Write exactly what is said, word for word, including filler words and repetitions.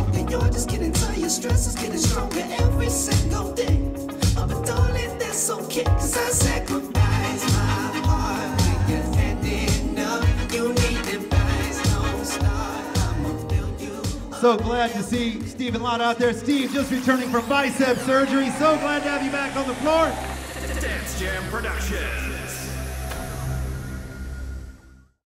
And you're just getting tired, your stress is getting stronger every single day. Oh, but darling, that's okay, cause I sacrifice my heart when you're ending up. You need advice, don't start, I'ma build you up. So glad to see Steve and Lara out there. Steve just returning from bicep surgery. So glad to have you back on the floor. Dance Jam Production.